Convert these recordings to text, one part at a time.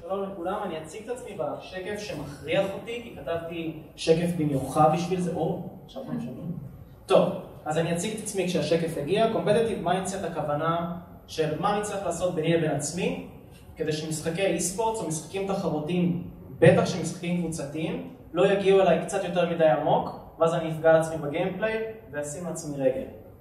שלום לכולם, אני אציג את עצמי בשקף שמכריח אותי, כי כתבתי שקף במיוחד בשביל זה. עכשיו מה משנים? טוב, אז אני אציג את עצמי כשהשקף הגיע. Competitive Mindset, הכוונה של מה אני צריך לעשות ביני לבין עצמי, כדי שמשחקי אי-ספורט או משחקים תחרותיים, בטח שמשחקים קבוצתיים, לא יגיעו אליי קצת יותר מדי עמוק, ואז אני אפגע לעצמי בגיימפליי ואשים לעצמי רגל.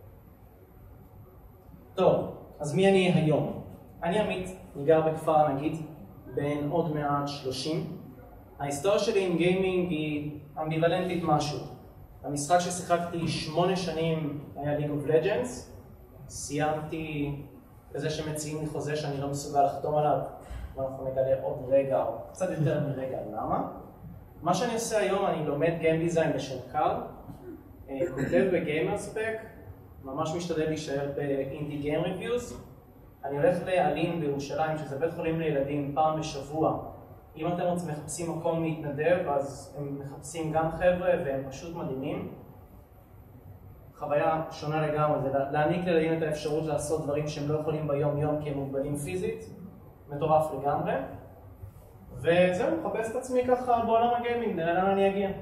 טוב, אז מי אני היום? אני עמית, אני גר בכפר הנגיד, בין עוד מעט 30. ההיסטוריה שלי עם גיימינג היא אמביוולנטית משהו. המשחק ששיחקתי 8 שנים היה League of Legends. סיימתי בזה שמציעים לי חוזה שאני לא מסוגל לחתום עליו, ואנחנו נגלה עוד רגע או קצת יותר מרגע. למה? מה שאני עושה היום, אני לומד Game Design בשם קאר, כותב בגיימרספק, ממש משתדל להישאר באינדי גיים ריוויוז. אני הולך לאלין בירושלים, שזה בית חולים לילדים, פעם בשבוע. אם אתם מחפשים מקום להתנדב, אז הם מחפשים גם חבר'ה והם פשוט מדהימים. חוויה שונה לגמרי, זה להעניק לילדים את האפשרות לעשות דברים שהם לא יכולים ביום יום כי הם מוגבלים פיזית. מטורף לגמרי. וזהו, מחפש את עצמי ככה בעולם הגיימינג, נראה לאן אני אגיע.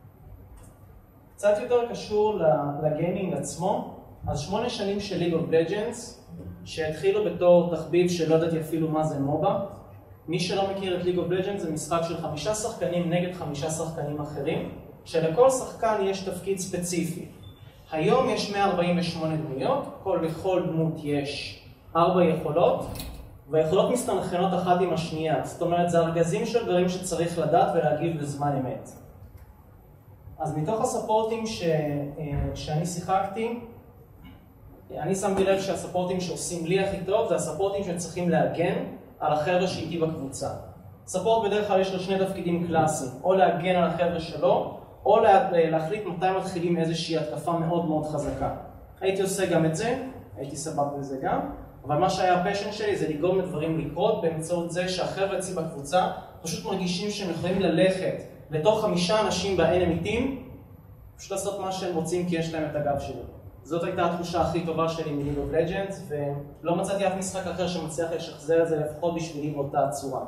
קצת יותר קשור לגיימינג עצמו. אז 8 שנים של League of Legends, שהתחילו בתור תחביב שלא ידעתי אפילו מה זה מובה. מי שלא מכיר את League of Legends זה משחק של 5 שחקנים נגד 5 שחקנים אחרים, שלכל שחקן יש תפקיד ספציפי. היום יש 148 דמויות, לכל דמות יש 4 יכולות, והיכולות מסתנכרנות אחת עם השנייה. זאת אומרת, זה ארגזים של דברים שצריך לדעת ולהגיב בזמן אמת. אז מתוך הספורטים שאני שיחקתי, אני שמתי לב שהספורטים שעושים לי הכי טוב זה הספורטים שצריכים להגן על החבר'ה שאיתי בקבוצה. ספורט בדרך כלל יש לו 2 תפקידים קלאסיים, או להגן על החבר'ה שלו, או להחליט מתי מתחילים איזושהי התקפה מאוד מאוד חזקה. הייתי עושה גם את זה, הייתי סבב בזה גם, אבל מה שהיה הפשן שלי זה לגרום לדברים לקרות באמצעות זה שהחבר'ה אצלי בקבוצה פשוט מרגישים שהם יכולים ללכת לתוך 5 אנשים בהן אמיתים, פשוט לעשות מה שהם רוצים כי יש להם את הגב שלי. זאת הייתה התחושה הכי טובה שלי מ-League of Legends, ולא מצאתי אף משחק אחר שמצליח לשחזר את זה לפחות בשבילי באותה הצורה.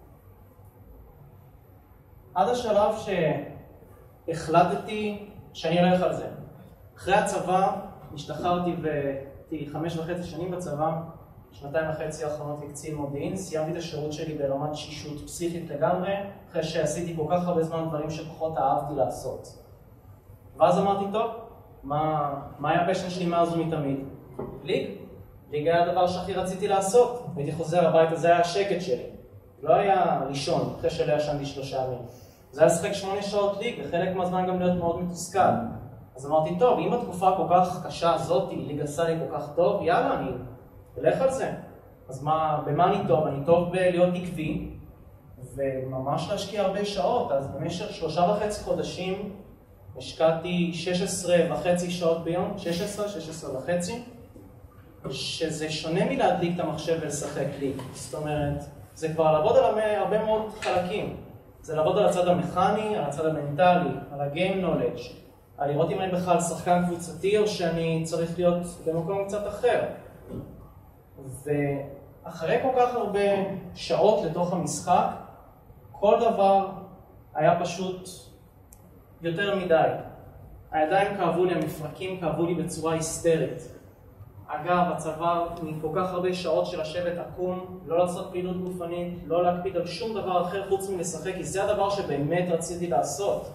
עד השלב שהחלטתי שאני הולך על זה. אחרי הצבא, השתחררתי והייתי 5.5 שנים בצבא, 2.5 האחרונות כקצין מודיעין, סיימתי את השירות שלי ברמת תשישות פסיכית לגמרי, אחרי שעשיתי כל כך הרבה זמן דברים שפחות אהבתי לעשות. ואז אמרתי, טוב, מה היה הפשן שלי מאז ומתמיד? ליג היה הדבר שהכי רציתי לעשות. הייתי חוזר הביתה, זה היה השקט שלי. לא היה ראשון, אחרי שלא ישנתי 3 ימים. זה היה לשחק 8 שעות ליג, וחלק מהזמן גם להיות מאוד מתוסכל. אז אמרתי, טוב, אם התקופה כל כך קשה הזאת, ליג עשה לי כל כך טוב, יאללה, אני אלך על זה. אז במה אני טוב? אני טוב בלהיות עקבי, וממש להשקיע הרבה שעות. אז במשך 3.5 חודשים, השקעתי 16.5 שעות ביום, 16.5, שזה שונה מלהדליק את המחשב ולשחק ליג. זאת אומרת, זה כבר לעבוד על הרבה מאוד חלקים. זה לעבוד על הצד המכני, על הצד המנטלי, על ה-game knowledge, על לראות אם אני בכלל שחקן קבוצתי או שאני צריך להיות במקום קצת אחר. ואחרי כל כך הרבה שעות לתוך המשחק, כל דבר היה פשוט יותר מדי. הידיים כאבו לי, המפרקים כאבו לי בצורה היסטרית. אגב, הצבא מכל כך הרבה שעות של לשבת עקום, לא לעשות פעילות גופנית, לא להקפיד על שום דבר אחר חוץ מלשחק, כי זה הדבר שבאמת רציתי לעשות.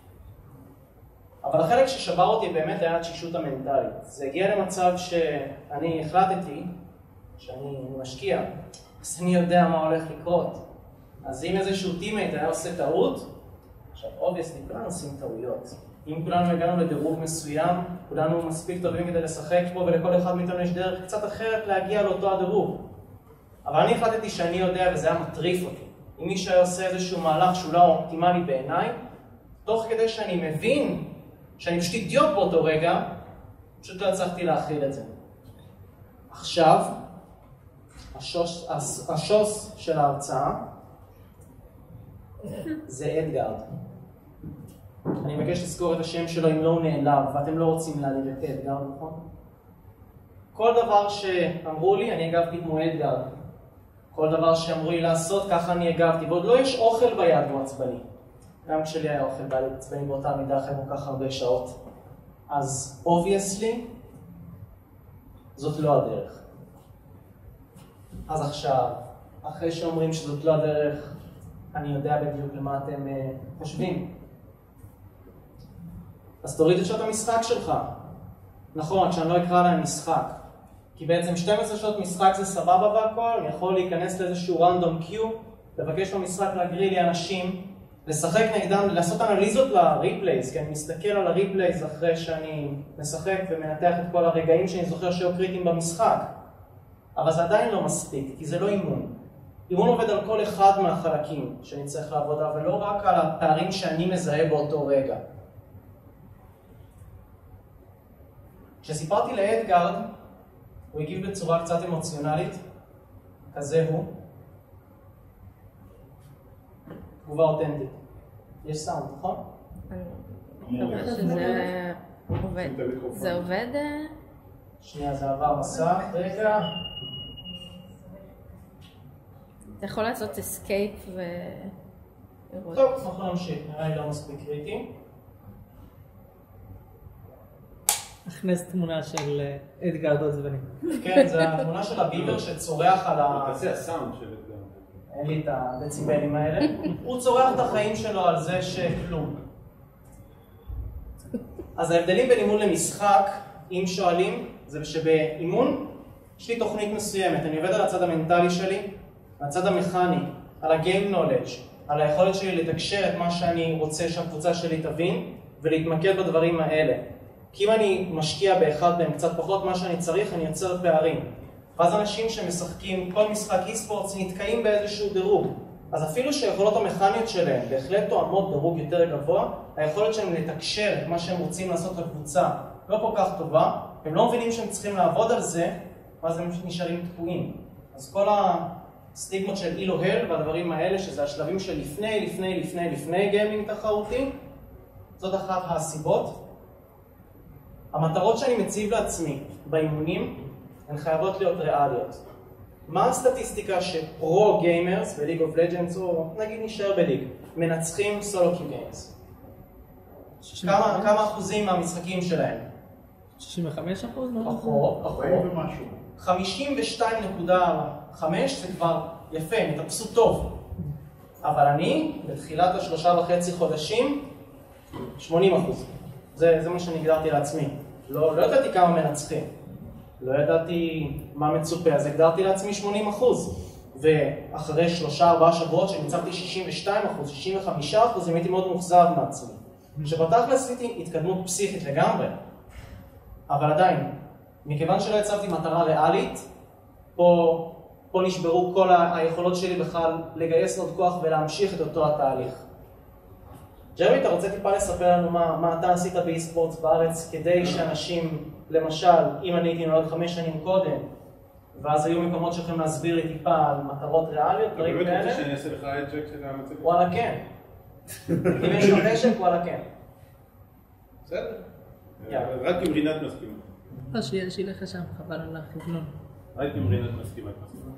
אבל החלק ששבר אותי באמת היה התשישות המנטלית. זה הגיע למצב שאני החלטתי שאני משקיע, אז אני יודע מה הולך לקרות. אז אם איזשהו טימייט היה עושה טעות, עכשיו, obviously, כולנו עושים טעויות. אם כולנו הגענו לדירוג מסוים, כולנו מספיק טובים כדי לשחק בו, ולכל אחד מאיתנו יש דרך קצת אחרת להגיע לאותו הדירוג. אבל אני החלטתי שאני יודע, וזה היה מטריף אותי. אם מישהו היה עושה איזשהו מהלך שהוא לא אופטימלי בעיניי, תוך כדי שאני מבין שאני פשוט אידיוט באותו רגע, פשוט לא הצלחתי להכיל את זה. עכשיו, השוס של ההרצאה זה אדגרד. אני מבקש לזכור את השם שלו אם לא הוא נעלב, ואתם לא רוצים להעליב את אדגרד, נכון? כל דבר שאמרו לי, אני הגבתי כמו אדגרד. כל דבר שאמרו לי לעשות, ככה אני הגבתי, ועוד לא יש אוכל ביד והוא עצבני. גם כשלי היה אוכל ביד עצבני באותה מידה אחרי כל כך הרבה שעות. אז obviously, זאת לא הדרך. אז עכשיו, אחרי שאומרים שזאת לא הדרך, אני יודע בדיוק למה אתם חושבים. אז תוריד את שעות המשחק שלך. נכון, שאני לא אקרא להם משחק. כי בעצם 12 שעות משחק זה סבבה והכל, אני יכול להיכנס לאיזשהו רנדום קיו, לבקש במשחק להגריל לי אנשים, לשחק נגדם, לעשות אנליזות לריפלייז, כי אני מסתכל על הריפלייז אחרי שאני משחק ומנתח את כל הרגעים שאני זוכר שהיו קריטיים במשחק. אבל זה עדיין לא מספיק, כי זה לא אימון. אימון עובד על כל אחד מהחלקים שאני צריך לעבוד, אבל לא רק על הפערים שאני מזהה באותו רגע. כשסיפרתי לאדגרד, הוא הגיב בצורה קצת אמוציונלית, כזה הוא. תגובה אותנטית. יש סאונד, נכון? אני מקווה שזה עובד. זה עובד? שנייה, זה עבר מסך, רגע. אתה יכול לעשות אסקייפ ו... טוב, אנחנו נמשיך, נראה לי לא מספיק קריטי. הכנס תמונה של אדגרד עוזבני. כן, זו התמונה של הביבר שצורח על ה... תעשה הסאונד של אדגרד. אין לי את הדציבלים האלה. הוא צורח את החיים שלו על זה שכלום. אז ההבדלים בין אימון למשחק, אם שואלים, זה שבאימון יש לי תוכנית מסוימת. אני עובד על הצד המנטלי שלי, על הצד המכני, על ה-game knowledge, על היכולת שלי לתקשר את מה שאני רוצה שהקבוצה שלי תבין, ולהתמקד בדברים האלה. כי אם אני משקיע באחד מהם קצת פחות מה שאני צריך, אני יוצר פערים. ואז אנשים שמשחקים כל משחק אי-ספורטס נתקעים באיזשהו דירוג. אז אפילו שהיכולות המכניות שלהם בהחלט תואמות דירוג יותר גבוה, היכולת שלהם לתקשר את מה שהם רוצים לעשות לקבוצה לא כל כך טובה, הם לא מבינים שהם צריכים לעבוד על זה, ואז הם נשארים תקועים. אז כל הסטיגמות של אילו-הל והדברים האלה, שזה השלבים של לפני גיימינג תחרותי, זאת אחת הסיבות. המטרות שאני מציב לעצמי באימונים הן חייבות להיות ריאליות. מה הסטטיסטיקה שפרו גיימרס בליג אוף לג'נדס, או נגיד נשאר בליג, מנצחים סולו קיו גיימס? כמה אחוזים מהמשחקים שלהם? 65%? פחות. 52.5 זה כבר יפה, מתאפסו טוב. אבל אני, בתחילת ה3.5 חודשים, 80%. זה מה שאני הגדרתי לעצמי. לא ידעתי כמה מנצחים. לא ידעתי מה מצופה, אז הגדרתי לעצמי 80%. ואחרי 3-4 שבועות שניצחתי 62%, 65%, הייתי מאוד מוחזב מעצמי. שבתכלס עשיתי התקדמות פסיכית לגמרי. אבל עדיין, מכיוון שלא הצבתי מטרה ריאלית, פה נשברו כל היכולות שלי בכלל לגייס עוד כוח ולהמשיך את אותו התהליך. ג'רמי, אתה רוצה טיפה לספר לנו מה אתה עשית באי-ספורטס בארץ כדי שאנשים, למשל, אם אני הייתי נולד 5 שנים קודם, ואז היו מקומות שיכולים להסביר לי טיפה על מטרות ריאליות, דברים כאלה? אתה באמת רוצה שאני אעשה לך היג'ק של המצגת? וואלה כן. אם יש לך נשק, וואלה כן. בסדר. רק אם רינת מסכימה. לא, שילך לשם, חבל על החבלון. רק אם רינת מסכימה.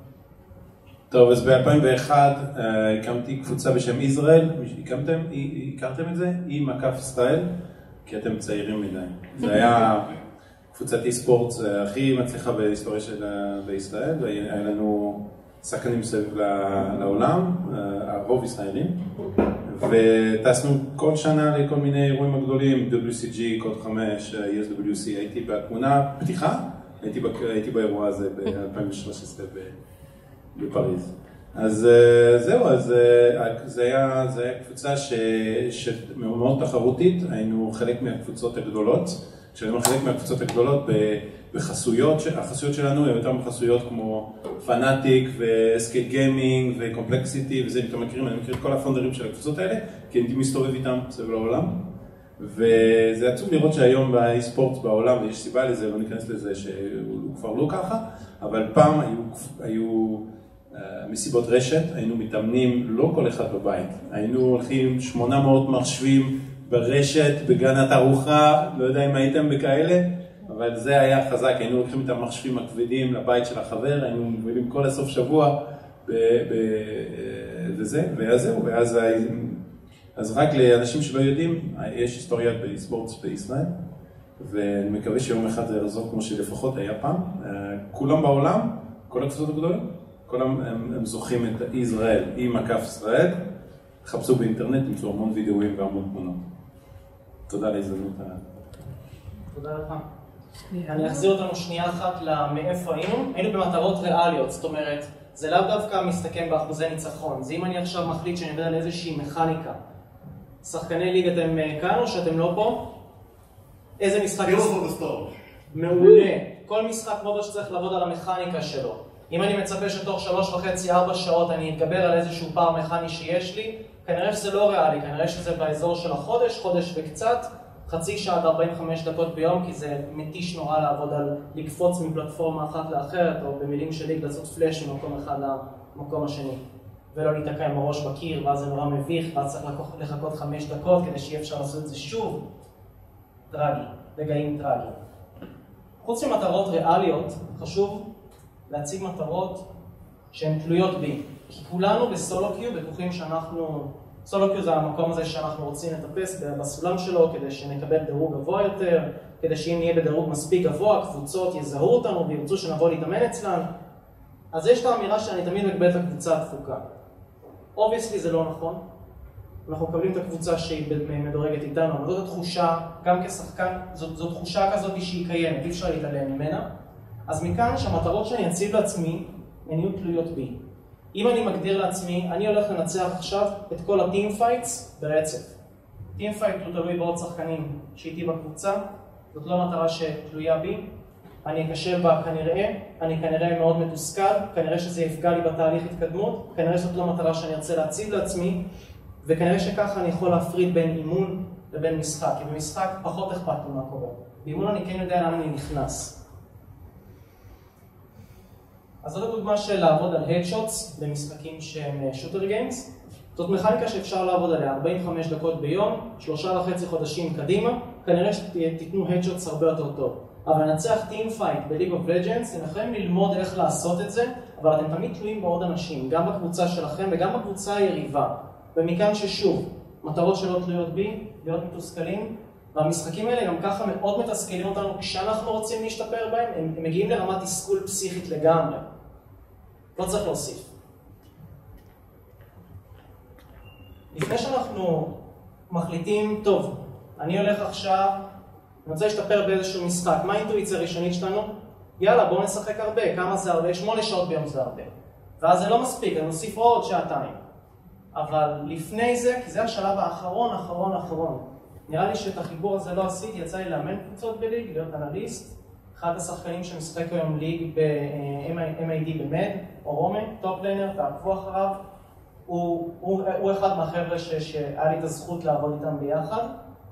טוב, אז ב-2001 הקמתי קבוצה בשם ישראל, הכרתם את זה? היא מקף סטייל, כי אתם צעירים מדי. זה היה קבוצת אי-ספורט הכי מצליחה בהיסטוריה בישראל, והיה לנו שחקנים מסביב לעולם, הרוב ישראלים, וטסנו כל שנה לכל מיני אירועים הגדולים, WCG, קוד 5, ESWC, הייתי בתמונה פתיחה, הייתי באירוע הזה ב-2013 בפריז. אז זהו, אז זה היה קבוצה שמאוד תחרותית, היינו חלק מהקבוצות הגדולות, כשהיינו חלק מהקבוצות הגדולות בחסויות, החסויות שלנו הן יותר מחסויות כמו פנאטיק וסקייט גיימינג וקומפלקסיטי וזה, אם אתם מכירים, אני מכיר את כל הפונדרים של הקבוצות האלה, כי הייתי מסתובב איתם סביב העולם. וזה עצוב לראות שהיום באי-ספורט בעולם, ויש סיבה לזה, לא ניכנס לזה שהוא כבר לא ככה, אבל פעם היו מסיבות רשת, היינו מתאמנים לא כל אחד בבית, היינו הולכים 800 מחשבים ברשת, בגן התערוכה, לא יודע אם הייתם בכאלה, אבל זה היה חזק, היינו הולכים את המחשבים הכבדים לבית של החבר, היינו מבלים כל הסוף שבוע וזה, וזהו, אז רק לאנשים שלא יודעים, יש היסטוריית בספורט בישראל, ואני מקווה שיום אחד זה יחזור כמו שלפחות היה פעם. כולם בעולם, כל הקבוצות הגדולות, כולם הם זוכים את ישראל עם מקף ישראל, חפשו באינטרנט, תמצאו המון וידאוים והמון תמונות. תודה על ההזדמנות. תודה לך. אני אחזיר אותנו שנייה אחת למאיפה היינו במטרות ריאליות, זאת אומרת, זה לאו דווקא מסתכם באחוזי ניצחון, זה אם אני עכשיו מחליט שאני מדבר על איזושהי מכניקה. שחקני ליג אתם כאן או שאתם לא פה? איזה משחק? מעולה. כל משחק מודו שצריך לעבוד על המכניקה שלו. אם אני מצפה שתוך 3.5-4 שעות אני אתגבר על איזשהו פער מכני שיש לי, כנראה שזה לא ריאלי, כנראה שזה באזור של החודש, חודש וקצת, חצי שעה עד 45 דקות ביום, כי זה מתיש נורא לעבוד על לקפוץ מפלטפורמה אחת לאחרת, או במילים שלי לעשות פלאש ממקום אחד למקום השני, ולא להתקע עם הראש בקיר, ואז זה נורא מביך, ואז צריך לחכות 5 דקות כדי שיהיה אפשר לעשות את זה שוב. טרגי, רגעים טרגי. חוץ ממטרות ריאליות, חשוב להציג מטרות שהן תלויות בי, כי כולנו בסולו-קיו בטוחים שאנחנו, סולו-קיו זה המקום הזה שאנחנו רוצים לטפס בסולם שלו כדי שנקבל דירוג גבוה יותר, כדי שאם נהיה בדירוג מספיק גבוה, קבוצות יזהו אותנו וירצו שנבוא להתאמן אצלן. אז יש את האמירה שאני תמיד מקבל את הקבוצה התפוקה. Obviously זה לא נכון, אנחנו מקבלים את הקבוצה שהיא מדורגת איתנו, אבל זאת התחושה, גם כשחקן, זו תחושה כזאת שהיא קיימת, אי אפשר להתעלם ממנה. אז מכאן שהמטרות שאני אציב לעצמי, הן יהיו תלויות בי. אם אני מגדיר לעצמי, אני הולך לנצח עכשיו את כל הטים פייטס ברצף. טים פייט הוא תלוי בעוד שחקנים שאיתי בקבוצה, זאת לא מטרה שתלויה בי. אני אקשל בה כנראה, אני כנראה מאוד מתוסכל, כנראה שזה יפגע לי בתהליך התקדמות, כנראה שזאת לא מטרה שאני ארצה להציב לעצמי, וכנראה שככה אני יכול להפריד בין אימון לבין משחק, כי במשחק פחות אכפת לי מה קורה. באימון אני כן יודע לאן אני נכנס. אז זאת הדוגמה של לעבוד על headshots במשחקים שהם שוטר גיימס. זאת מכניקה שאפשר לעבוד עליה 45 דקות ביום, 3.5 חודשים קדימה, כנראה שתיתנו headshots הרבה יותר טוב. אבל לנצח טים פייט בליג אוף לג'נדס, אתם יכולים ללמוד איך לעשות את זה, אבל אתם תמיד תלויים בעוד אנשים, גם בקבוצה שלכם וגם בקבוצה היריבה. ומכאן ששוב, מטרות שלא תלויות בי, להיות מתוסכלים, והמשחקים האלה גם ככה מאוד מתסכלים אותנו כשאנחנו רוצים להשתפר בהם, הם מגיעים לרמת תסכול פסיכית לגמרי. לא צריך להוסיף. לפני שאנחנו מחליטים, טוב, אני הולך עכשיו, אני רוצה להשתפר באיזשהו משחק, מה האינטואיציה הראשונית שלנו? יאללה, בואו נשחק הרבה, כמה זה הרבה? 8 שעות ביום זה הרבה. ואז זה לא מספיק, אני נוסיף עוד שעתיים. אבל לפני זה, כי זה השלב האחרון. נראה לי שאת החיבור הזה לא עשיתי, יצא לי לאמן קבוצות בליג, להיות אנליסט. אחד השחקנים שמשחק היום ליג ב-MID במד, או רומן, טופ ליינר, תעקבו אחריו. הוא אחד מהחבר'ה שהיה לי את הזכות לעבוד איתם ביחד.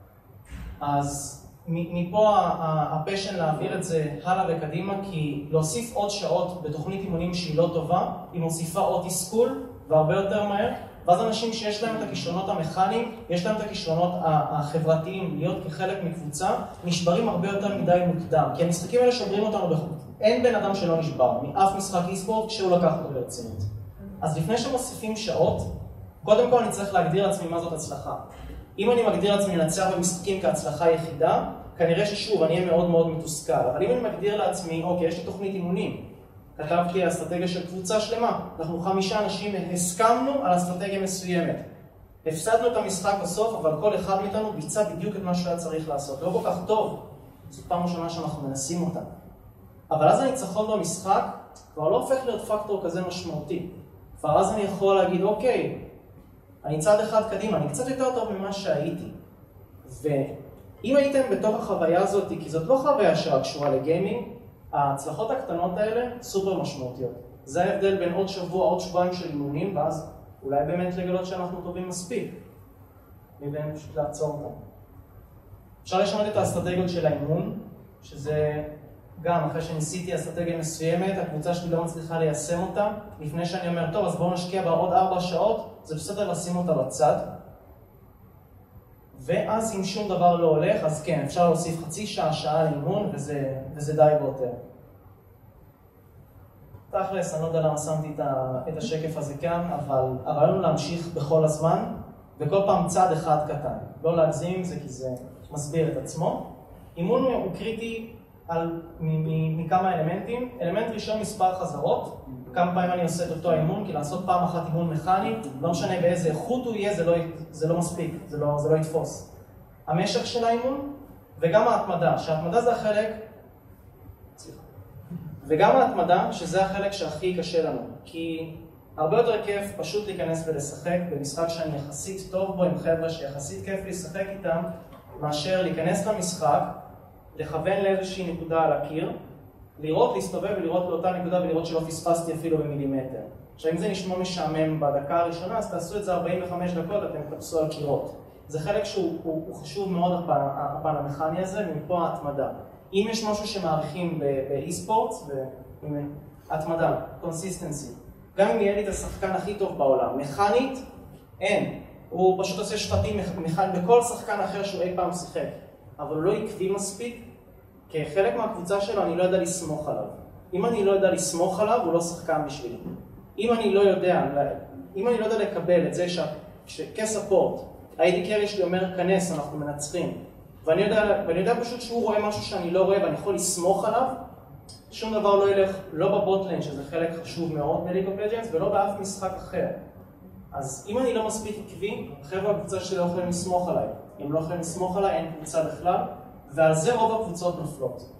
אז מפה הפשן להעביר את זה הלאה וקדימה, כי להוסיף עוד שעות בתוכנית אימונים שהיא לא טובה, היא מוסיפה עוד תסכול והרבה יותר מהר. ואז אנשים שיש להם את הכישרונות המכניים, יש להם את הכישרונות החברתיים להיות כחלק מקבוצה, נשברים הרבה יותר מדי מוקדם. כי המשחקים האלה שוברים אותנו בחוץ. אין בן אדם שלא נשבר, מאף משחק אי-ספורט כשהוא לקח אותו ברצינות. אז לפני שמוסיפים שעות, קודם כל אני צריך להגדיר לעצמי מה זאת הצלחה. אם אני מגדיר לעצמי לנצח במשחקים כהצלחה יחידה, כנראה ששוב אני אהיה מאוד מאוד מתוסכל. אבל אם אני מגדיר לעצמי, אוקיי, יש לי תוכנית אימונים, כתבתי אסטרטגיה של קבוצה שלמה. אנחנו 5 אנשים הסכמנו על אסטרטגיה מסוימת. הפסדנו את המשחק בסוף, אבל כל אחד מאיתנו ביצע בדיוק את מה שהיה צריך לעשות. לא כל כך טוב. זאת פעם ראשונה שאנחנו מנסים אותה. אבל אז הניצחון במשחק כבר לא הופך להיות פקטור כזה משמעותי. כבר אז אני יכול להגיד, אוקיי, אני צעד אחד קדימה, אני קצת יותר טוב ממה שהייתי. ואם הייתם בתוך החוויה הזאת, כי זאת לא חוויה שקשורה לגיימינג, ההצלחות הקטנות האלה סופר משמעותיות. זה ההבדל בין עוד שבוע, עוד שבועיים של אימונים, ואז אולי באמת לגלות שאנחנו טובים מספיק. מבין פשוט לעצור אותם. אפשר לשנות את האסטרטגיות של האימון, שזה גם אחרי שניסיתי אסטרטגיה מסוימת, הקבוצה שלי לא מצליחה ליישם אותה. לפני שאני אומר, טוב, אז בואו נשקיע בה עוד 4 שעות, זה בסדר לשים אותה בצד. ואז אם שום דבר לא הולך, אז כן, אפשר להוסיף חצי שעה, שעה לאימון, וזה די ביותר. תכלס, אני לא יודע למה שמתי את השקף הזה כאן, אבל הרעיון הוא להמשיך בכל הזמן, וכל פעם צעד אחד קטן. לא להגזים עם זה כי זה מסביר את עצמו. אימון הוא קריטי מכמה אלמנטים. אלמנט ראשון, מספר חזרות. כמה פעמים אני עושה את אותו האימון, כי לעשות פעם אחת אימון מכני, לא משנה באיזה איכות הוא יהיה, זה לא מספיק, זה לא יתפוס. המשך של האימון, וגם ההתמדה, שההתמדה זה החלק, וגם ההתמדה, שזה החלק שהכי קשה לנו, כי הרבה יותר כיף פשוט להיכנס ולשחק במשחק שאני יחסית טוב בו עם חבר'ה שיחסית כיף לשחק איתם, מאשר להיכנס למשחק, לכוון לאיזושהי נקודה על הקיר, לראות, להסתובב ולראות לאותה נקודה ולראות שלא פספסתי אפילו במילימטר. עכשיו, אם זה נשמע משעמם בדקה הראשונה, אז תעשו את זה 45 דקות, אתם תפסו על קירות. זה חלק שהוא חשוב מאוד, הפן המכני הזה, ומפה ההתמדה. אם יש משהו שמעריכים באי-ספורטס, התמדה, קונסיסטנסי. גם אם יהיה לי את השחקן הכי טוב בעולם, מכנית, אין. הוא פשוט עושה שפטים מכנית בכל שחקן אחר שהוא אי פעם שיחק. אבל הוא לא עקבי מספיק, כחלק מהקבוצה שלו אני לא יודע לסמוך עליו. אם אני לא יודע לסמוך עליו, הוא לא שחקן בשבילי. אם אני לא יודע לקבל את זה שכספורט, ה-AD carry שלי אומר, כנס, אנחנו מנצחים. ואני יודע פשוט שהוא רואה משהו שאני לא רואה ואני יכול לסמוך עליו, שום דבר לא ילך, לא בבוטליין, שזה חלק חשוב מאוד ב-League of Legends, ולא באף משחק אחר. אז אם אני לא מספיק עקבי, חבר'ה בקבוצה שלי לא יכולים לסמוך עליי. אם לא יכולים לסמוך עליי, אין קבוצה בכלל, ועל זה רוב הקבוצות נופלות.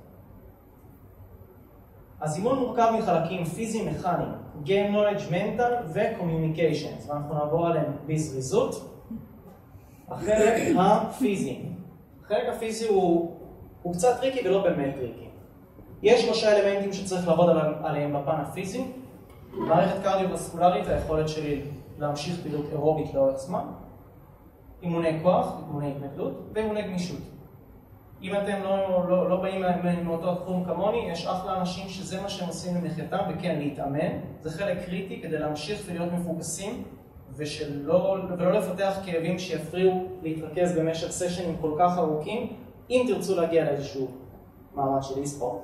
אז אימון מורכב מחלקים פיזי-מכניים, Game Knowledge, Mental ו-Communications, ואנחנו נעבור עליהם בזריזות. החלק הפיזי. החלק הפיזי הוא קצת טריקי ולא באמת טריקי. יש 3 אלמנטים שצריך לעבוד עליהם בפן הפיזי. מערכת קרדיו-וסקולרית, היכולת שלי להמשיך פעילות אירובית לאורך זמן. אימוני כוח, אימוני התנגדות ואימוני גמישות. אם אתם לא באים מאותו תחום כמוני, יש אחלה אנשים שזה מה שהם עושים למחייתם, וכן, להתאמן. זה חלק קריטי כדי להמשיך ולהיות מפוקסים, ולא לפתח כאבים שיפריעו להתרכז במשך סשנים כל כך ארוכים, אם תרצו להגיע לאיזשהו מעמד של אי-ספורט.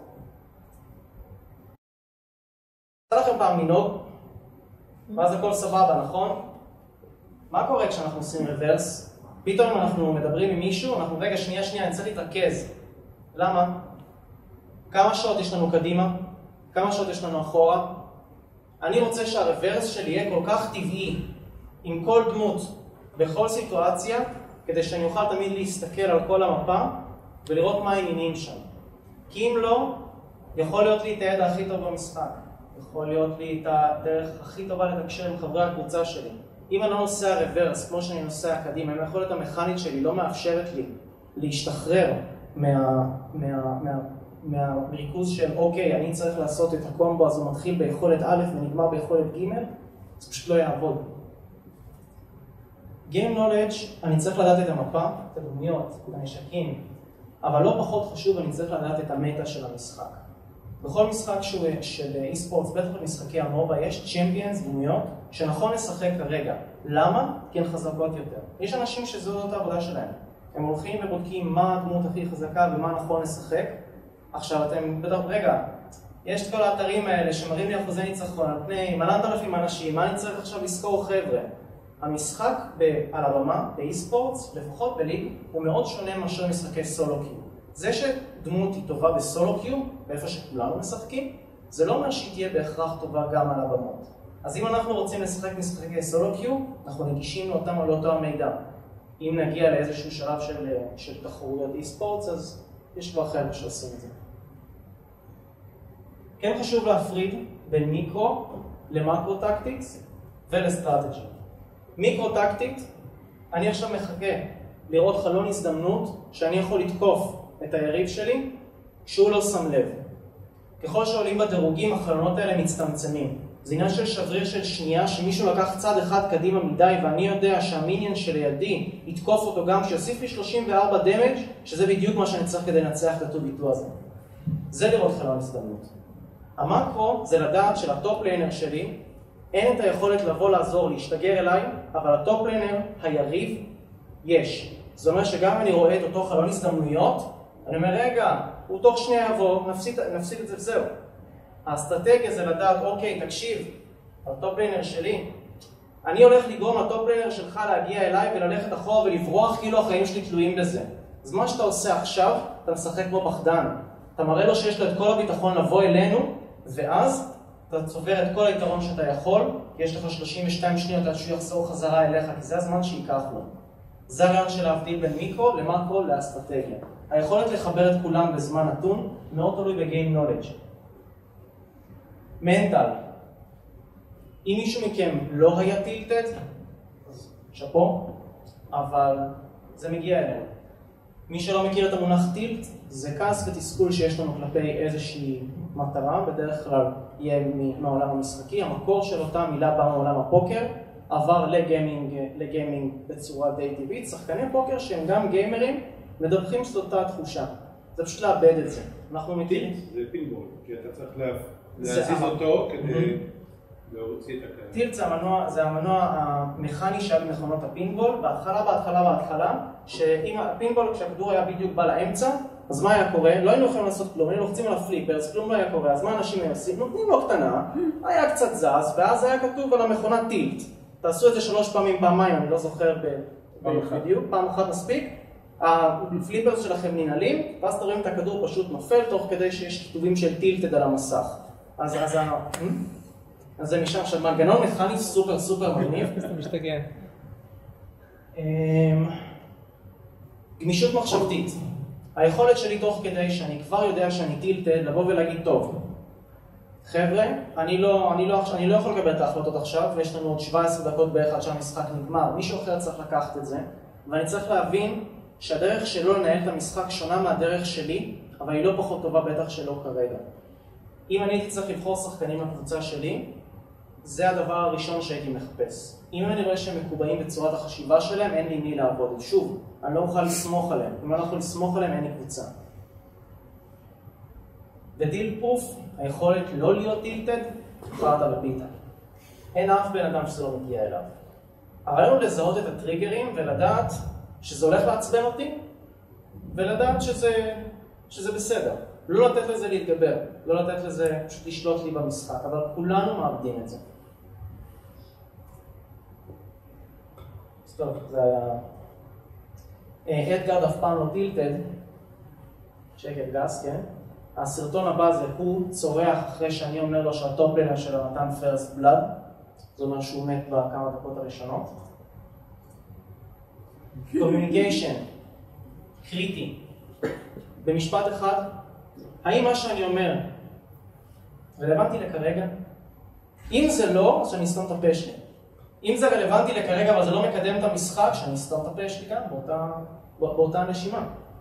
עשה לכם פעם מנהוג, ואז הכל סבבה, נכון? מה קורה כשאנחנו עושים רוורס? פתאום אנחנו מדברים עם מישהו, אנחנו רגע שנייה, אני צריך להתרכז. למה? כמה שעות יש לנו קדימה? כמה שעות יש לנו אחורה? אני רוצה שהרוורס שלי יהיה כל כך טבעי, עם כל דמות, בכל סיטואציה, כדי שאני אוכל תמיד להסתכל על כל המפה, ולראות מה העניינים שם. כי אם לא, יכול להיות לי את הידע הכי טוב במשחק. יכול להיות לי את הדרך הכי טובה לתקשר עם חברי הקבוצה שלי. אם אני לא נוסע רוורס, כמו שאני נוסע קדימה, אם היכולת המכנית שלי לא מאפשרת לי להשתחרר מהריכוז של אוקיי, אני צריך לעשות את הקומבו, אז הוא מתחיל ביכולת א' ונגמר ביכולת ג', זה פשוט לא יעבוד. Game Knowledge, אני צריך לדעת את המפה, את הדמויות, את הנשקים, אבל לא פחות חשוב, אני צריך לדעת את המטה של המשחק. בכל משחק של אי-ספורטס, בטח במשחקי המובה, יש צ'מפיונס, דמויות, שנכון לשחק כרגע. למה? כי הן חזקות יותר. יש אנשים שזאת העבודה שלהם. הם הולכים ובודקים מה הדמות הכי חזקה ומה נכון לשחק. עכשיו אתם בטח, רגע, יש את כל האתרים האלה שמראים לי אחוזי ניצחון על פני 8,000 אנשים, מה אני צריך עכשיו לזכור חבר'ה? המשחק על הבמה, באי-ספורטס, לפחות בליג, הוא מאוד שונה מאשר משחקי סולו קיו. זה שדמות היא טובה בסולו קיו, באיפה שכולנו משחקים, זה לא אומר שהיא תהיה בהכרח טובה גם על הבמות. אז אם אנחנו רוצים לשחק משחקי סולו קיו, אנחנו נגישים לאותם על אותו המידע. אם נגיע לאיזשהו שלב של תחרויות אי-ספורטס, אז יש כבר חבר'ה שעושים את זה. כן חשוב להפריד בין מיקרו למקרו-טקטיקס ולסטרטג'י. מיקרו-טקטית, אני עכשיו מחכה לראות חלון הזדמנות שאני יכול לתקוף את היריב שלי כשהוא לא שם לב. ככל שעולים בדירוגים, החלונות האלה מצטמצמים. זה עניין של שבריר של שנייה, שמישהו לקח צד אחד קדימה מדי, ואני יודע שהמיניאן שלידי יתקוף אותו גם שיוסיף לי 34 דמג', שזה בדיוק מה שאני צריך כדי לנצח את הביטוי הזה. זה לראות חלון הזדמנות. המקרו זה לדעת שלטופ ליינר שלי אין את היכולת לבוא לעזור, להשתגר אליי, אבל הטופ ליינר, היריב, יש. זאת אומרת שגם אם אני רואה את אותו חלון הזדמנויות, אני אומר, רגע, הוא תוך שנייה יבוא, נפסיד את זה וזהו. האסטרטגיה זה לדעת, אוקיי, תקשיב, הטופ ליינר שלי, אני הולך לגרום לטופ ליינר שלך להגיע אליי וללכת אחורה ולברוח כאילו החיים שלי תלויים בזה. אז מה שאתה עושה עכשיו, אתה משחק בו פחדן. אתה מראה לו שיש לו את כל הביטחון לבוא אלינו, ואז אתה צובר את כל היתרון שאתה יכול, כי יש לך 32 שניות עד שהוא יחזור חזרה אליך, כי זה הזמן שייקח לו. זה הרעיון של להבדיל בין מיקרו למקרו לאסטרטגיה. היכולת לחבר את כולם בזמן נתון מאוד תלוי ב-game knowledge. מנטל. אם מישהו מכם לא היה טילטד, אז שפו, אבל זה מגיע אלינו. מי שלא מכיר את המונח טילט, זה כעס ותסכול שיש לנו כלפי איזושהי מטרה, בדרך כלל יהיה מהעולם המשחקי. המקור של אותה מילה בא מעולם הפוקר, עבר לגיימינג בצורה די טבעית. שחקני פוקר שהם גם גיימרים, מדווחים של אותה תחושה. זה פשוט לאבד את זה. אנחנו מכירים. זה פינבול, כי אתה צריך להזיז אותו כדי להוציא את הקיים. טילט זה המנוע המכני שהיה במכונות הפינבול. בהתחלה, שאם הפינבול, כשהכדור היה בדיוק בא לאמצע, אז מה היה קורה? לא היינו יכולים לעשות כלום, היינו לוחצים על הפליפרס, כלום לא היה קורה. אז מה אנשים עושים? נותנים לו קטנה, היה קצת זז, ואז היה כתוב על המכונה טילט. תעשו את זה 3 פעמים, פעמיים, אני לא זוכר בדיוק, פעם אחת מספיק. הפליפרס שלכם ננעלים, ואז אתם רואים את הכדור פשוט נופל, תוך כדי שיש כתובים של טילטד על המסך. אז זה נשאר עכשיו מנגנון מכני סופר מגניב. אתה משתגע. גמישות מחשבתית. היכולת שלי תוך כדי שאני כבר יודע שאני טילטד, לבוא ולהגיד טוב. חבר'ה, אני לא יכול לקבל את ההחלטות עכשיו, ויש לנו עוד 17 דקות בערך עד שהמשחק נגמר. מישהו אחר צריך לקחת את זה, ואני צריך להבין שהדרך שלו לנהל את המשחק שונה מהדרך שלי, אבל היא לא פחות טובה בטח שלא כרגע. אם אני הייתי צריך לבחור שחקנים לקבוצה שלי, זה הדבר הראשון שהייתי מחפש. אם אני רואה שהם מקובעים בצורת החשיבה שלהם, אין לי מי לעבוד. שוב, אני לא אוכל לסמוך עליהם. אם אני לא יכול לסמוך עליהם, אין לי קבוצה. ודיל פרוף, היכולת לא להיות טילטד, חרטה בפיתה. אין אף בן אדם שזה לא מגיע אליו. הרעיון הוא לזהות את הטריגרים ולדעת שזה הולך לעצבן אותי, ולדעת שזה בסדר. לא לתת לזה להתגבר, לא לתת לזה פשוט לשלוט לי במשחק, אבל כולנו מאבדים את זה. טוב, זה היה... אדגרד אף פעם לא טילטד, שקט גס, כן? הסרטון הבא זה הוא צורח אחרי שאני אומר לו שהטופ ליינר שלו נתן פרסט בלאד, זאת אומרת שהוא מת בכמה דקות הראשונות. קומיוניקיישן, קריטי. במשפט אחד, האם מה שאני אומר רלוונטי לכרגע? אם זה לא, אז שאני אסתום את הפה שלי. אם זה רלוונטי לכרגע, אבל זה לא מקדם את המשחק, שאני אסתום את הפה שלי גם באותה נשימה.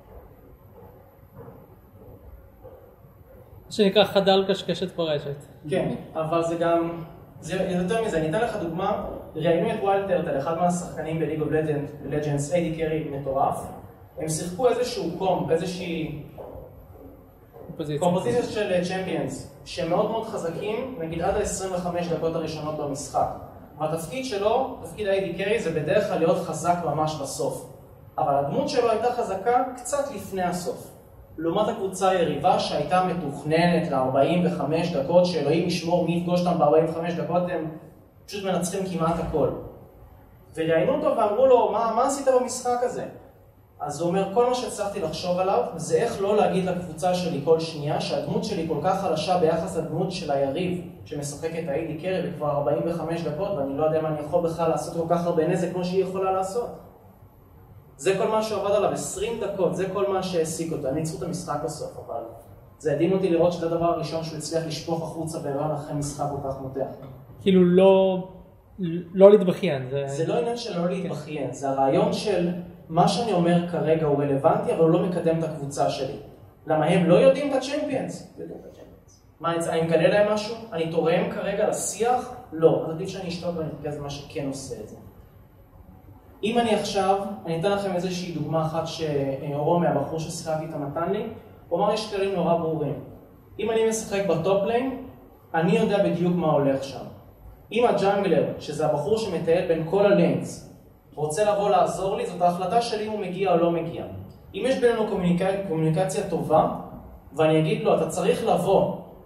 שנקרא חדל קשקשת ברשת. כן, אבל זה גם, זה יותר מזה, אני אתן לך דוגמה, ראיינו את ווילד טרטל, אחד מהשחקנים בליג אוף לג'נדס, איידי קרי מטורף, הם שיחקו איזשהו קומפ, איזושהי קומפוזיציה של צ'מפיונס, שהם מאוד מאוד חזקים, נגיד עד ה-25 דקות הראשונות במשחק. והתפקיד שלו, תפקיד איידי קרי, זה בדרך כלל להיות חזק ממש בסוף. אבל הדמות שלו הייתה חזקה קצת לפני הסוף. לעומת הקבוצה היריבה שהייתה מתוכננת ל-45 דקות, שאלוהים ישמור מי יפגוש אותם ב-45 דקות, הם פשוט מנצחים כמעט הכל. וראיינו אותו ואמרו לו, מה עשית במשחק הזה? אז הוא אומר, כל מה שהצלחתי לחשוב עליו, זה איך לא להגיד לקבוצה שלי כל שנייה, שהדמות שלי כל כך חלשה ביחס לדמות של היריב, שמשחקת איידי קרי בכבר 45 דקות, ואני לא יודע מה אני יכול בכלל לעשות כל כך הרבה נזק כמו שהיא יכולה לעשות. זה כל מה שעבד עליו 20 דקות, זה כל מה שהעסיק אותו. אני ניצחו את המשחק בסוף, אבל זה הדהים אותי לראות שזה הדבר הראשון שהוא הצליח לשפוך החוצה בהיריון אחרי משחק כל כך מותח. כאילו לא להתבכיין. זה לא עניין של לא להתבכיין, זה הרעיון של מה שאני אומר כרגע הוא רלוונטי, אבל הוא לא מקדם את הקבוצה שלי. למה הם לא יודעים את הצ'מפיונס? יודעים את הצ'מפיונס. מה, אני מקנה להם משהו? אני תורם כרגע לשיח? לא. אז עדיף שאני אשתוק ואני אתרכז במה שכן עושה את זה. אם אני עכשיו, אני אתן לכם איזושהי דוגמה אחת שרומי, הבחור ששיחק איתה נתן לי, הוא אמר יש כללים נורא ברורים. אם אני משחק בטופ ליין, אני יודע בדיוק מה הולך שם. אם הג'אנגלר, שזה הבחור שמטייל בין כל הליינס, רוצה לבוא לעזור לי, זאת ההחלטה שלי אם הוא מגיע או לא מגיע. אם יש בינינו קומוניקציה טובה, ואני אגיד לו, אתה צריך לבוא,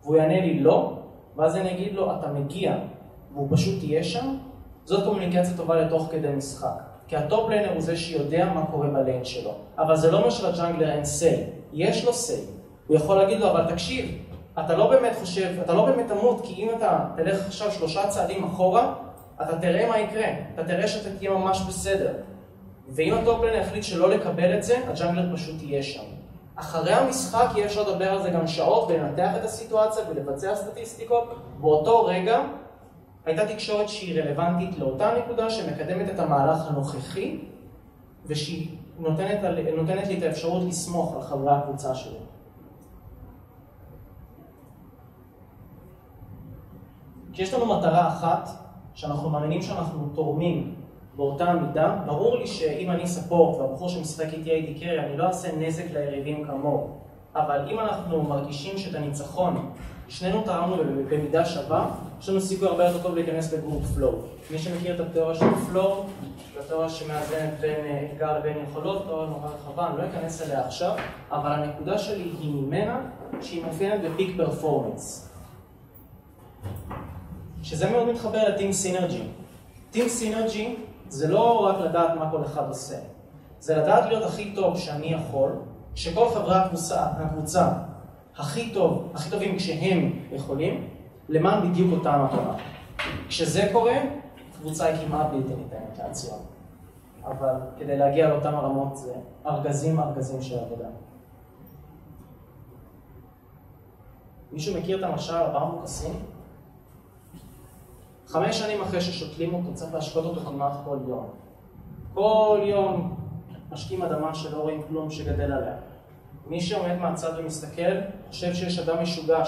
והוא יענה לי לא, ואז אני אגיד לו, אתה מגיע, והוא פשוט יהיה שם, זאת קומוניקציה טובה לתוך כדי משחק. כי הטופ ליינר הוא זה שיודע מה קורה בליין שלו. אבל זה לא אומר שלג'אנגלר אין סיי. יש לו סיי. הוא יכול להגיד לו, אבל תקשיב, אתה לא באמת חושב, אתה לא באמת תמות, כי אם אתה תלך עכשיו 3 צעדים אחורה, אתה תראה מה יקרה. אתה תראה שאתה תהיה ממש בסדר. ואם הטופ ליינר החליט שלא לקבל את זה, הג'אנגלר פשוט יהיה שם. אחרי המשחק יש עוד לדבר על זה גם שעות ולנתח את הסיטואציה ולבצע סטטיסטיקות. באותו רגע הייתה תקשורת שהיא רלוונטית לאותה נקודה שמקדמת את המהלך הנוכחי ושהיא נותנת לי את האפשרות לסמוך על חברי הקבוצה שלי. כי יש לנו מטרה אחת שאנחנו מאמינים שאנחנו תורמים באותה מידה, ברור לי שאם אני ספורט והבחור שמשחק איתי הייתי קרי, אני לא אעשה נזק ליריבים כמוהו. אבל אם אנחנו מרגישים שאת הניצחון, שנינו תרמנו במידה שווה, יש לנו סיכוי הרבה יותר טוב להיכנס לגרופ פלואו. מי שמכיר את התיאוריה של פלואו, זו התיאוריה שמאזנת בין אתגר לבין יכולות, תיאוריה נורא רחבה, אני לא אכנס אליה עכשיו, אבל הנקודה שלי היא ממנה שהיא מאופיינת בפיק פרפורמנס. שזה מאוד מתחבר לטים סינרג'י. טים סינרג'י זה לא רק לדעת מה כל אחד עושה, זה לדעת להיות הכי טוב שאני יכול, שכל חברי הקבוצה הכי טובים כשהם יכולים, למען בדיוק אותה מטרה. כשזה קורה, קבוצה היא כמעט בלתי ניתנת לעצירה. אבל כדי להגיע לאותן הרמות זה ארגזים של עבודה. מישהו מכיר את המשל הברמוק הסיני? 5 שנים אחרי ששותלים אותו, צריך להשקות אותו כמעט כל יום. כל יום משקים אדמה שלא רואים כלום שגדל עליה. מי שעומד מהצד ומסתכל, חושב שיש אדם משוגע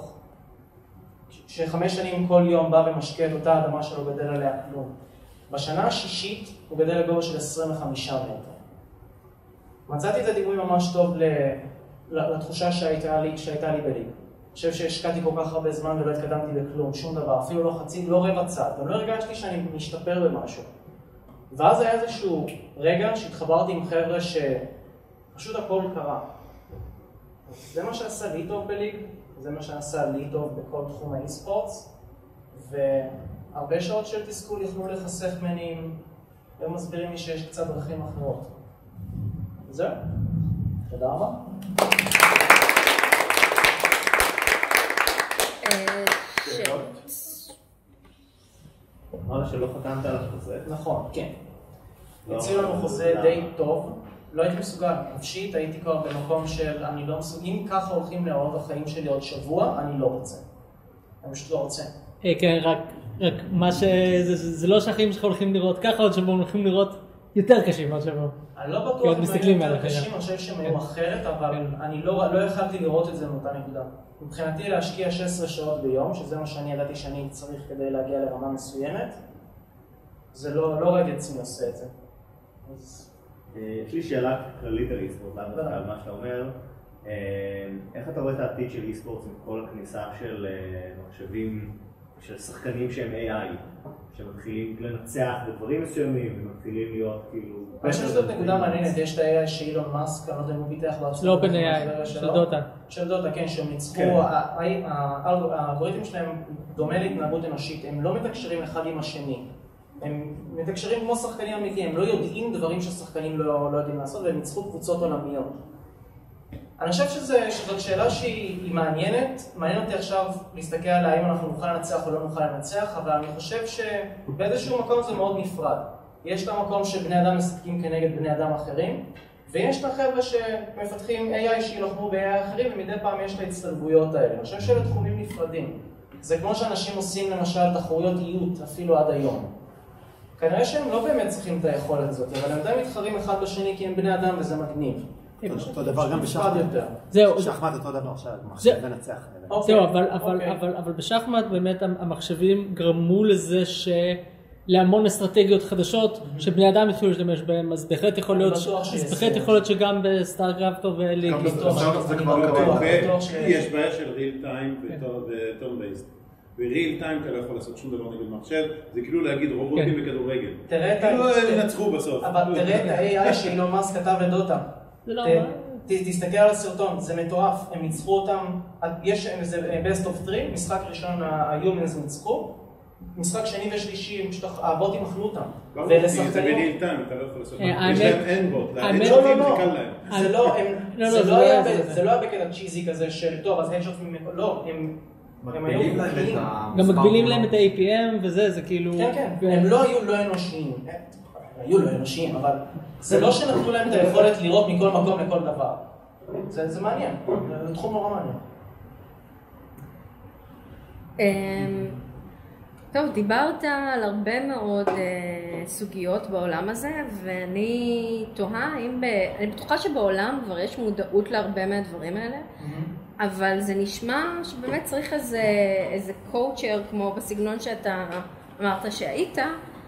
ש5 שנים כל יום בא ומשקה את אותה אדמה שלא גדל עליה כלום. בשנה השישית הוא גדל לגובה של 25 מטר. מצאתי את הדימוי ממש טוב לתחושה שהייתה לי בליג. אני חושב שהשקעתי כל כך הרבה זמן ולא התקדמתי בכלום, שום דבר, אפילו לא חצי, לא רבע צעד, גם לא הרגשתי שאני משתפר במשהו. ואז היה איזשהו רגע שהתחברתי עם חבר'ה שפשוט הכל קרה. זה מה שעשה לי טוב בליג, זה מה שעשה לי טוב בכל תחום האי-ספורטס, והרבה שעות של תסכול יכלו לחסך ממני, הם מסבירים לי שיש קצת דרכים אחרות. זהו. תודה רבה. אמרת שלא חתמת על החוזה? נכון, כן. הציעו לנו חוזה די טוב, לא הייתי מסוגל. נפשית הייתי כבר במקום של אני לא מסוגל, אם ככה הולכים להראות החיים שלי עוד שבוע, אני לא רוצה. אני פשוט לא רוצה. כן, רק מה זה לא שהחיים שלך הולכים לראות ככה, עוד שבוע הולכים לראות יותר קשים עוד שבוע. אני לא בטוח אם היו יותר קשים, אני חושב שהם היו אחרת, אבל אני לא יכלתי לראות את זה מאותה נקודה. מבחינתי להשקיע 16 שעות ביום, שזה מה שאני ידעתי שאני צריך כדי להגיע לרמה מסוימת, זה לא ראיתי עצמי עושה את זה. יש לי שאלה כללית על אי-ספורט, על מה שאתה אומר. איך אתה רואה את העתיד של אי-ספורט עם כל הכניסה של מחשבים, של שחקנים שהם AI, שמתחילים לנצח בדברים מסוימים, ומתחילים להיות כאילו... אני חושב שזאת נקודה מעניינת, יש את ה-AI שאילון מאסק, אני לא יודע אם הוא פיתח בעצמו. לא OpenAI, של דוטה. של דוטה, כן, שהם ניצחו, האלגוריתם שלהם דומה להתנהגות אנושית, הם לא מתקשרים אחד עם השני. הם מתקשרים כמו שחקנים אמיתיים, הם לא יודעים דברים ששחקנים לא יודעים לעשות, והם ניצחו קבוצות עולמיות. אני חושב שזאת שאלה שהיא מעניינת, מעניין אותי עכשיו להסתכל על האם אנחנו נוכל לנצח או לא נוכל לנצח, אבל אני חושב שבאיזשהו מקום זה מאוד נפרד. יש את המקום שבני אדם משחקים כנגד בני אדם אחרים, ויש את החבר'ה שמפתחים AI שילחמו ב-AI אחרים, ומדי פעם יש את ההצטלבויות האלה. אני חושב שאלה תחומים נפרדים. זה כמו שאנשים עושים למשל תחרויות איות אפילו עד היום. כנראה שהם לא באמת צריכים את היכולת הזאת, אבל הם עדיין מתחרים אחד בשני כי הם בני אדם וזה מגניב. אותו דבר גם בשחמט. זהו. שחמט אותו דבר שהמחשב מנצח. זהו, אבל בשחמט באמת המחשבים גרמו לזה להמון אסטרטגיות חדשות שבני אדם התחילו להשתמש בהם, אז בהחלט יכול להיות שגם בסטארקראפט או בליג. יש בעיה של ריל טיים וטורן בייסט. בריל טיים אתה לא יכול לעשות שום דבר נגד מחשב, זה כאילו להגיד רובוטים בכדורגל. כאילו ינצחו בסוף. אבל תראה את ה-AI שאילון מאסק כתב לדוטה. תסתכל על הסרטון, זה מטורף, הם ניצחו אותם, יש איזה best of 3, משחק ראשון ה-Humans ניצחו, משחק שני ושלישי, הבוטים אכלו אותם. ולשחקנים... זה בריל טיים, אתה לא יכול לעשות. יש להם אין בוט, להדשוטים זה קל להם. זה לא היה בקטע צ'יזי כזה של טוב, אז הדשוטים, לא, הם היו מגבילים. גם מגבילים להם את ה-APM וזה, זה כאילו... כן, הם לא היו לא אנושיים. היו לא אנושיים, אבל זה לא שנתנו להם את היכולת לראות מכל מקום לכל דבר. זה מעניין, זה תחום נורא מעניין. טוב, דיברת על הרבה מאוד סוגיות בעולם הזה, ואני תוהה, אני בטוחה שבעולם כבר יש מודעות להרבה מהדברים האלה, אבל זה נשמע שבאמת צריך איזה קואוצ'ר, כמו בסגנון שאתה אמרת שהיית,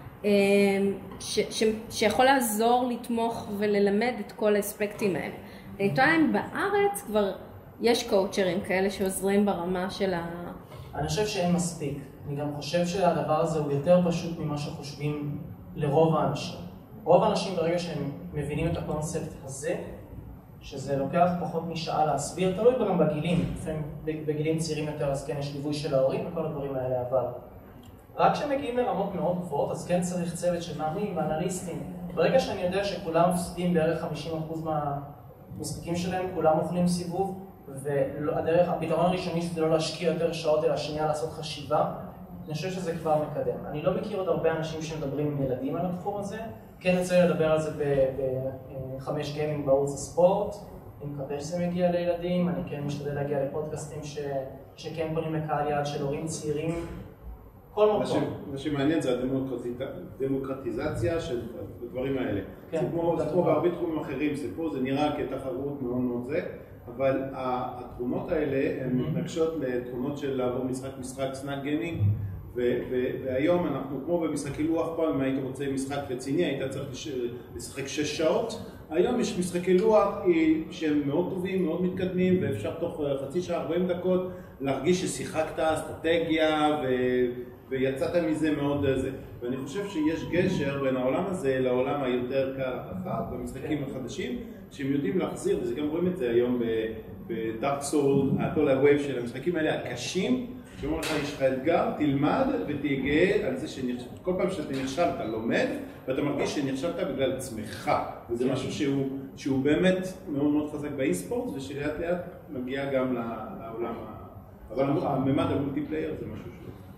שיכול לעזור, לתמוך וללמד את כל האספקטים האלה. אני תוהה אם בארץ כבר יש קואוצ'רים כאלה שעוזרים ברמה של אני חושב שאין מספיק. אני גם חושב שהדבר הזה הוא יותר פשוט ממה שחושבים לרוב האנשים. רוב האנשים ברגע שהם מבינים את הקונספט הזה, שזה לוקח פחות משעה להסביר, תלוי גם בגילים. לפעמים בגילים צעירים יותר אז כן יש ליווי של ההורים וכל הדברים האלה, אבל רק כשמגיעים לרמות מאוד גבוהות, אז כן צריך צוות של מאמנים ואנליסטים. ברגע שאני יודע שכולם מפסידים בערך 50% מהמשחקים שלהם, כולם אוכלים סיבוב, והפתרון הראשוני שזה לא להשקיע יותר שעות אלא שנייה לעשות חשיבה, אני חושב שזה כבר מקדם. אני לא מכיר עוד הרבה אנשים שמדברים עם ילדים על התחום הזה, כן יצא לי לדבר על זה ב5 גיימינג בערוץ הספורט, אני מקווה שזה מגיע לילדים, אני כן משתדל להגיע לפודקאסטים שכן פונים לקהל יעד של הורים צעירים, כל מקום. מה שמעניין זה הדמוקרטיזציה של הדברים האלה. זה כמו בהרבה תחומים אחרים, פה זה נראה כתחרות מאוד מאוד זה, אבל התכונות האלה הן מתנגשות לתכונות של לעבור משחק סנאק גיימינג, והיום אנחנו כמו במשחקי לוח, פעם אם היית רוצה משחק רציני היית צריך לשחק 6 שעות, היום יש משחקי לוח שהם מאוד טובים, מאוד מתקדמים, ואפשר תוך חצי שעה 40 דקות להרגיש ששיחקת אסטרטגיה ויצאת מזה מאוד זה. ואני חושב שיש גשר בין העולם הזה לעולם היותר קל הרחב, במשחקים החדשים, שהם יודעים להחזיר, וזה גם רואים את זה היום בדארק סול, כל הווייב של המשחקים האלה הקשים, שאומר לך, יש לך אתגר, תלמד ותהיה גאה על זה כל פעם שאתה נכשל, אתה לומד, ואתה מרגיש שנכשלת בגלל עצמך. וזה משהו שהוא באמת מאוד מאוד חזק באי-ספורט, ושלאט לאט מגיע גם לעולם. אבל הממד המולטיפלייר זה משהו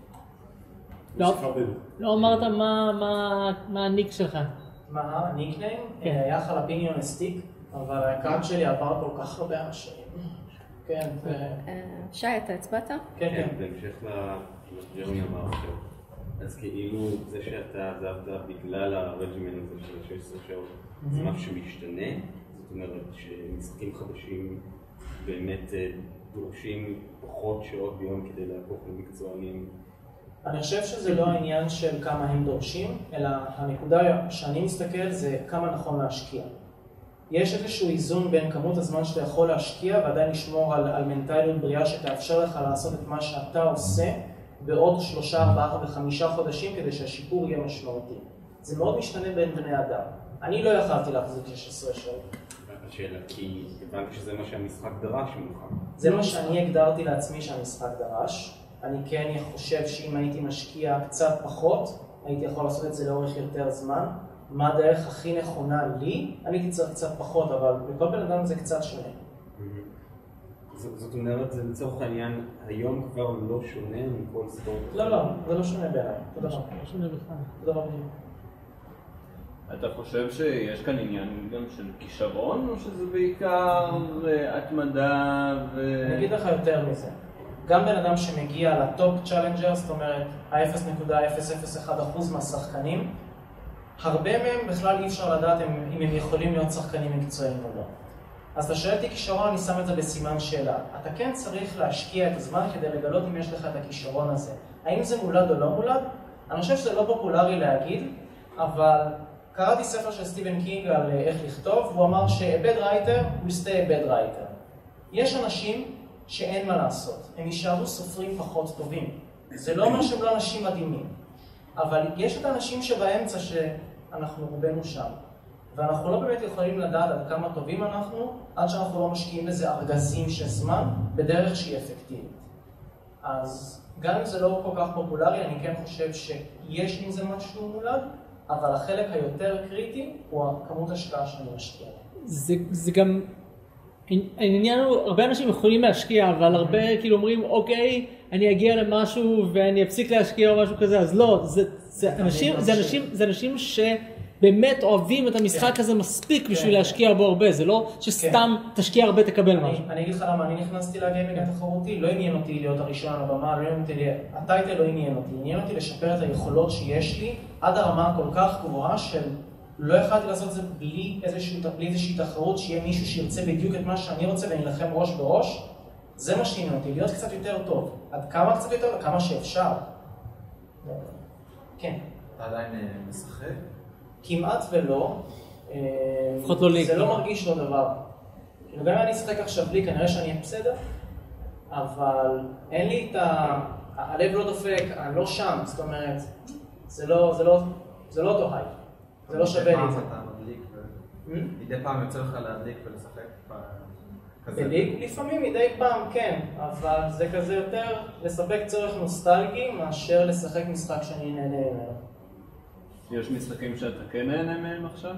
לא אמרת מה הניק שלך. מה הניקניים? היה חלפיניו נסטיק, אבל האקאונט שלי עבר כל כך הרבה אנשים. כן. שי, אתה הצבעת? כן, כן. בהמשך לג'רמי אמר עכשיו, אז כאילו זה שאתה עזבת בגלל הרג'ימן הזה של 16 שעות, זה משהו שמשתנה? זאת אומרת שמשחקים חדשים באמת דורשים פחות שעות ביום כדי להפוך למקצוענים? אני חושב שזה לא העניין של כמה הם דורשים, אלא הנקודה שאני מסתכל זה כמה נכון להשקיע. יש איזשהו איזון בין כמות הזמן שאתה יכול להשקיע ועדיין לשמור על מנטליות בריאה שתאפשר לך לעשות את מה שאתה עושה בעוד 3, 4 ו5 חודשים כדי שהשיפור יהיה משמעותי. זה מאוד משתנה בין בני אדם. אני לא יכלתי להחזיק 16 שעות. השאלה, כי הבנתי שזה מה שהמשחק דרש ממך. זה מה שאני הגדרתי לעצמי שהמשחק דרש. אני כן חושב שאם הייתי משקיע קצת פחות, הייתי יכול לעשות את זה לאורך יותר זמן. מה הדרך הכי נכונה לי? אני הייתי צריך קצת פחות, אבל לכל בן אדם זה קצת שונה. זאת אומרת, זה לצורך העניין, היום כבר לא שונה מכל ספורט? לא, זה לא שונה בעיניי. זה לא שונה בכלל. זה דבר בדיוק. אתה חושב שיש כאן עניין גם של כישרון, או שזה בעיקר התמדה אני אגיד לך יותר מזה. גם בן אדם שמגיע לטופ צ'אלנג'ר, זאת אומרת, ה-0.001% מהשחקנים, הרבה מהם בכלל אי אפשר לדעת אם הם יכולים להיות שחקנים מקצועיים או לא. אז אתה שואל אותי כישרון, אני שם את זה בסימן שאלה. אתה כן צריך להשקיע את הזמן כדי לגלות אם יש לך את הכישרון הזה. האם זה מולד או לא מולד? אני חושב שזה לא פופולרי להגיד, אבל קראתי ספר של סטיבן קינג על איך לכתוב, והוא אמר ש-a bad writer will stay a bad writer. יש אנשים שאין מה לעשות, הם יישארו סופרים פחות טובים. זה לא אומר שהם לא אנשים מדהימים, אבל יש את האנשים שבאמצע שאנחנו רובנו שם. ואנחנו לא באמת יכולים לדעת עד כמה טובים אנחנו, עד שאנחנו לא משקיעים בזה ארגזים של זמן, בדרך שהיא אפקטיבית. אז גם אם זה לא כל כך פופולרי, אני כן חושב שיש עם זה משהו מולד, אבל החלק היותר קריטי הוא הכמות השקעה שאני משקיע. זה גם, העניין הוא, הרבה אנשים יכולים להשקיע, אבל הרבה כאילו אומרים, אוקיי, אני אגיע למשהו ואני אפסיק להשקיע או משהו כזה, אז לא, זה אנשים שבאמת אוהבים את המשחק הזה מספיק בשביל להשקיע בו הרבה, זה לא שסתם תשקיע הרבה תקבל משהו. אני אגיד לך למה, אני נכנסתי לגיימינג התחרותי, לא עניין אותי להיות הראשון על הבמה, הטייטל לא עניין אותי, עניין אותי לשפר את היכולות שיש לי עד הרמה הכל כך גבוהה של לא יכולתי לעשות את זה בלי איזושהי תחרות, שיהיה מישהו שירצה בדיוק את מה שאני רוצה ונלחם ראש בראש. זה מה שעניין אותי, להיות קצת יותר טוב. עד כמה קצת יותר? כמה שאפשר. כן. אתה עדיין משחק? כמעט ולא. לפחות לא לי. זה לא מרגיש לא דבר. גם אם אני אשחק עכשיו בלי, כנראה שאני אהיה בסדר, אבל אין לי את הלב לא דופק, אני לא שם, זאת אומרת, זה לא אותו הייפ. זה לא שווה לי את זה. מדי פעם יוצא לך להדליק ולשחק כזה? בליג? לפעמים מדי פעם כן, אבל זה כזה יותר לספק צורך נוסטלגי מאשר לשחק משחק שאני נהנה ממנו. יש משחקים שאתה כן נהנה מהם עכשיו?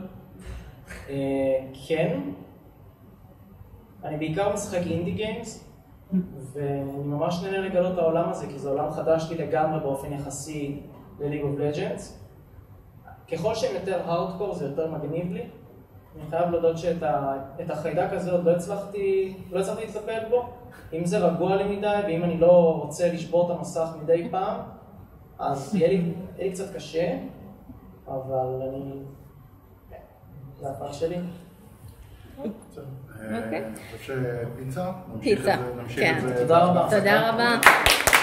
כן. אני בעיקר משחק אינדי גיימס, ואני ממש נהנה לגלות את העולם הזה, כי זה עולם חדש לי לגמרי באופן יחסי לליג אוף לג'נדס. ככל שהם יותר הארדקור זה יותר מגניב לי. אני חייב להודות שאת החיידק הזה עוד לא הצלחתי לטפל בו. אם זה רגוע לי מדי, ואם אני לא רוצה לשבור את המסך מדי פעם, אז יהיה לי קצת קשה, אבל זה הפעם שלי. אוקיי. אני חושב שפיצה? פיצה, כן. תודה רבה. תודה רבה.